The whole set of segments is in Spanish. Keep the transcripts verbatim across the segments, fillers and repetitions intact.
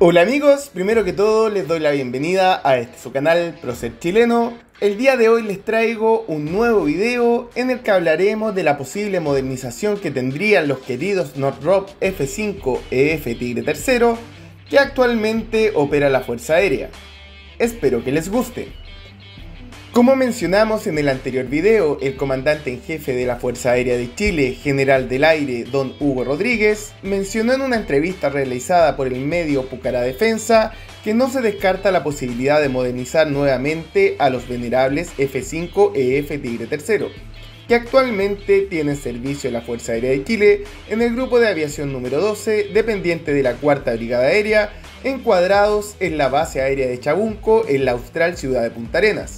Hola amigos, primero que todo les doy la bienvenida a este su canal Procer Chileno. El día de hoy les traigo un nuevo video en el que hablaremos de la posible modernización que tendrían los queridos Northrop F cinco E F Tigre tercero que actualmente opera la Fuerza Aérea. Espero que les guste. Como mencionamos en el anterior video, el comandante en jefe de la Fuerza Aérea de Chile, General del Aire, don Hugo Rodríguez, mencionó en una entrevista realizada por el medio Pucará Defensa que no se descarta la posibilidad de modernizar nuevamente a los venerables F cinco E F Tigre tercero, que actualmente tienen servicio en la Fuerza Aérea de Chile en el Grupo de Aviación número doce, dependiente de la Cuarta Brigada Aérea, encuadrados en la Base Aérea de Chabunco, en la austral ciudad de Punta Arenas.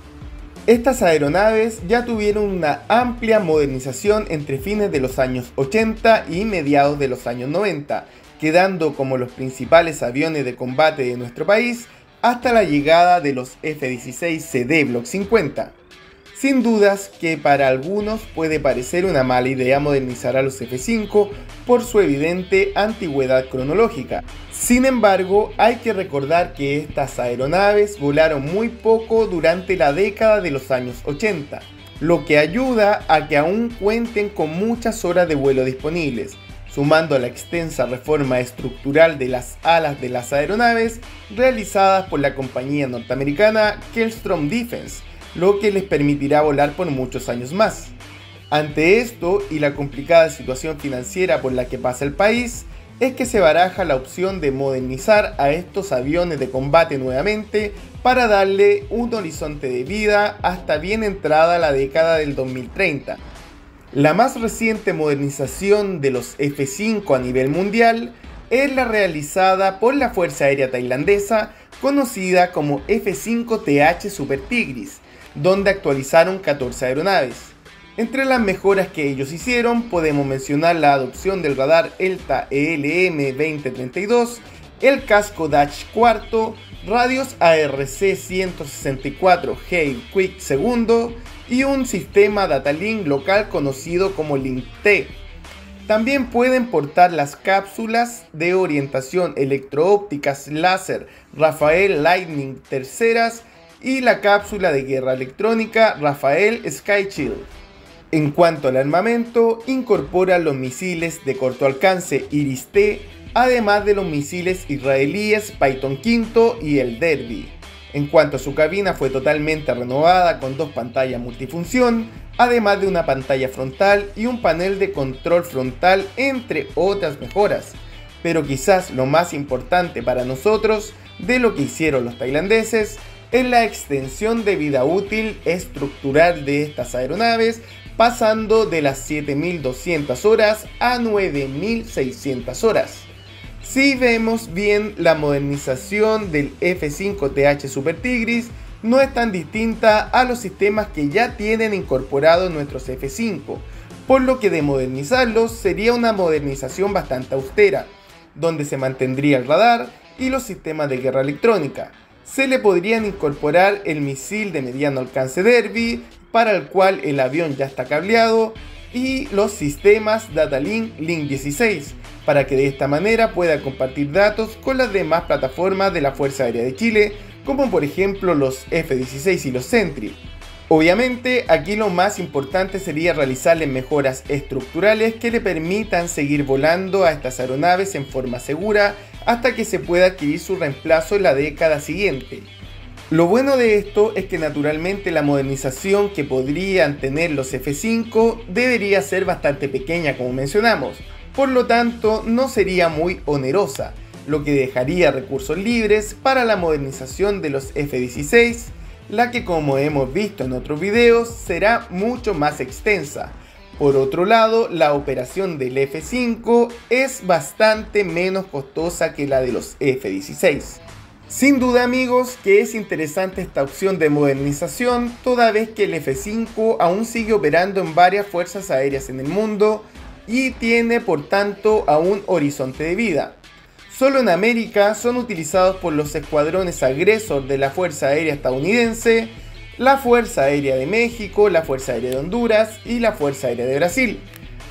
Estas aeronaves ya tuvieron una amplia modernización entre fines de los años ochenta y mediados de los años noventa, quedando como los principales aviones de combate de nuestro país hasta la llegada de los F dieciséis C D Block cincuenta. Sin dudas que para algunos puede parecer una mala idea modernizar a los F cinco por su evidente antigüedad cronológica. Sin embargo, hay que recordar que estas aeronaves volaron muy poco durante la década de los años ochenta, lo que ayuda a que aún cuenten con muchas horas de vuelo disponibles, sumando a la extensa reforma estructural de las alas de las aeronaves realizadas por la compañía norteamericana Kellstrom Defense, lo que les permitirá volar por muchos años más. Ante esto y la complicada situación financiera por la que pasa el país, es que se baraja la opción de modernizar a estos aviones de combate nuevamente para darle un horizonte de vida hasta bien entrada la década del dos mil treinta. La más reciente modernización de los F cinco a nivel mundial es la realizada por la Fuerza Aérea Tailandesa, conocida como F cinco T H Super Tigris, donde actualizaron catorce aeronaves. Entre las mejoras que ellos hicieron podemos mencionar la adopción del radar ELTA E L M veinte treinta y dos, el casco Dash cuarto, radios A R C ciento sesenta y cuatro Hail Quick segundo y un sistema Datalink local conocido como Link-T. También pueden portar las cápsulas de orientación electro-ópticas láser Rafael Lightning terceras y la cápsula de guerra electrónica Rafael Sky Shield. En cuanto al armamento, incorpora los misiles de corto alcance Iris-T, además de los misiles israelíes Python V y el Derby. En cuanto a su cabina, fue totalmente renovada con dos pantallas multifunción, además de una pantalla frontal y un panel de control frontal, entre otras mejoras. Pero quizás lo más importante para nosotros de lo que hicieron los tailandeses es la extensión de vida útil estructural de estas aeronaves, pasando de las siete mil doscientas horas a nueve mil seiscientas horas. Si vemos bien, la modernización del F cinco T H Super Tigris no es tan distinta a los sistemas que ya tienen incorporados nuestros F cinco, por lo que de modernizarlos sería una modernización bastante austera, donde se mantendría el radar y los sistemas de guerra electrónica. Se le podrían incorporar el misil de mediano alcance Derby, para el cual el avión ya está cableado, y los sistemas Datalink Link dieciséis, para que de esta manera pueda compartir datos con las demás plataformas de la Fuerza Aérea de Chile, como por ejemplo los F dieciséis y los Sentry. Obviamente, aquí lo más importante sería realizarle mejoras estructurales que le permitan seguir volando a estas aeronaves en forma segura hasta que se pueda adquirir su reemplazo en la década siguiente. Lo bueno de esto es que naturalmente la modernización que podrían tener los F cinco debería ser bastante pequeña, como mencionamos, por lo tanto no sería muy onerosa, lo que dejaría recursos libres para la modernización de los F dieciséis, la que, como hemos visto en otros videos, será mucho más extensa. Por otro lado, la operación del F cinco es bastante menos costosa que la de los F dieciséis. Sin duda amigos que es interesante esta opción de modernización, toda vez que el F cinco aún sigue operando en varias fuerzas aéreas en el mundo y tiene por tanto aún horizonte de vida. Solo en América son utilizados por los escuadrones Agresor de la Fuerza Aérea estadounidense, la Fuerza Aérea de México, la Fuerza Aérea de Honduras y la Fuerza Aérea de Brasil.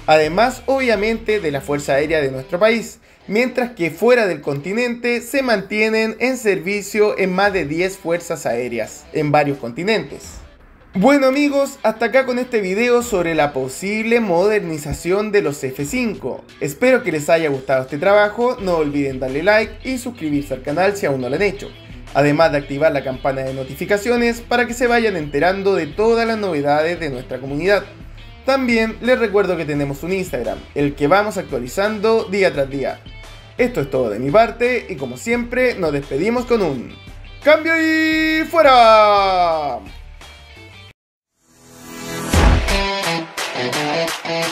además obviamente de la Fuerza Aérea de nuestro país, mientras que fuera del continente se mantienen en servicio en más de diez fuerzas aéreas en varios continentes. Bueno amigos, hasta acá con este video sobre la posible modernización de los F cinco. Espero que les haya gustado este trabajo, no olviden darle like y suscribirse al canal si aún no lo han hecho. Además de activar la campana de notificaciones para que se vayan enterando de todas las novedades de nuestra comunidad. También les recuerdo que tenemos un Instagram, el que vamos actualizando día tras día. Esto es todo de mi parte y como siempre nos despedimos con un ¡cambio y fuera!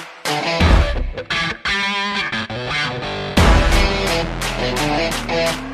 We'll be right back.